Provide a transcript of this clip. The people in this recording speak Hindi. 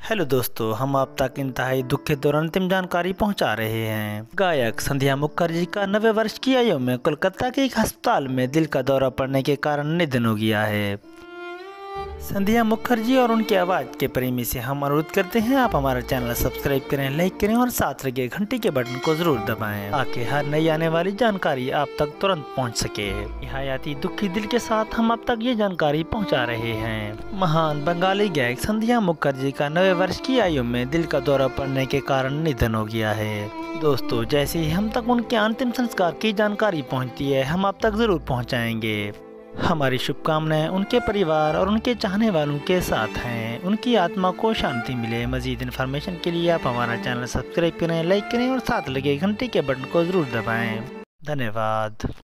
हेलो दोस्तों, हम आप तक इंतहाई दुखद और अंतिम जानकारी पहुंचा रहे हैं। गायक संध्या मुखर्जी का 90 वर्ष की आयु में कोलकाता के एक अस्पताल में दिल का दौरा पड़ने के कारण निधन हो गया है। संध्या मुखर्जी और उनकी आवाज़ के प्रेमी से हम अनुरोध करते हैं आप हमारा चैनल सब्सक्राइब करें, लाइक करें और साथ लगे घंटी के बटन को जरूर दबाएं ताकि हर नई आने वाली जानकारी आप तक तुरंत पहुंच सके। निहायती दुखी दिल के साथ हम अब तक ये जानकारी पहुंचा रहे हैं। महान बंगाली गायक संध्या मुखर्जी का 90 वर्ष की आयु में दिल का दौरा पड़ने के कारण निधन हो गया है। दोस्तों, जैसे ही हम तक उनके अंतिम संस्कार की जानकारी पहुंचती है हम आप तक जरूर पहुंचाएंगे। हमारी शुभकामनाएं उनके परिवार और उनके चाहने वालों के साथ हैं। उनकी आत्मा को शांति मिले। मजीद इन्फॉर्मेशन के लिए आप हमारा चैनल सब्सक्राइब करें, लाइक करें और साथ लगे घंटी के बटन को जरूर दबाएं। धन्यवाद।